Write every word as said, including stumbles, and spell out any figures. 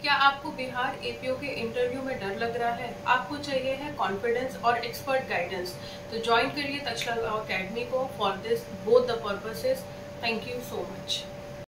क्या आपको बिहार एपीओ के इंटरव्यू में डर लग रहा है? आपको चाहिए है कॉन्फिडेंस और एक्सपर्ट गाइडेंस, तो ज्वाइन करिए तक्षशिला लॉ अकेडमी को for this both the purposes. Thank you so much.